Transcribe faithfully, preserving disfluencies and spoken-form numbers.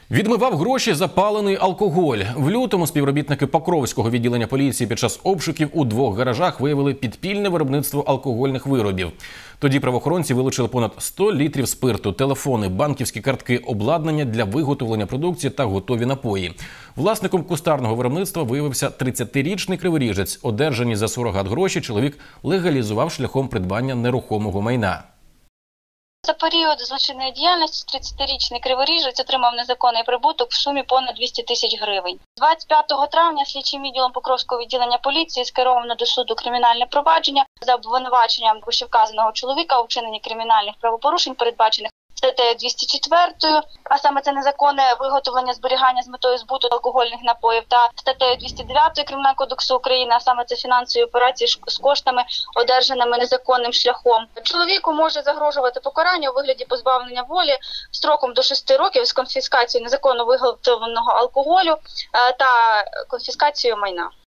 Відмивав гроші за палений алкоголь. В лютому співробітники Покровського відділення поліції під час обшуків у двох гаражах виявили підпільне виробництво алкогольних виробів. Тоді правоохоронці вилучили понад сто літрів спирту, телефони, банківські картки, обладнання для виготовлення продукції та готові напої. Власником кустарного виробництва виявився тридцятирічний криворіжець. Одержані за сурогат гроші чоловік легалізував шляхом придбання нерухомого майна. За період злочинної діяльності тридцятирічний криворіжець отримав незаконний прибуток в сумі понад двісті тисяч гривень. двадцять п'ятого травня слідчим відділом Покровського відділення поліції скеровано до суду кримінальне провадження за обвинуваченням вищевказаного чоловіка у вчиненні кримінальних правопорушень, передбачених статтею двісті четвертою, а саме це незаконне виготовлення, зберігання з метою збуту алкогольних напоїв, та статтею двісті дев'ятою Кримінального кодексу України, а саме це фінансові операції з коштами, одержаними незаконним шляхом. Чоловіку може загрожувати покарання у вигляді позбавлення волі строком до шести років з конфіскацією незаконно виготовленого алкоголю та конфіскацією майна.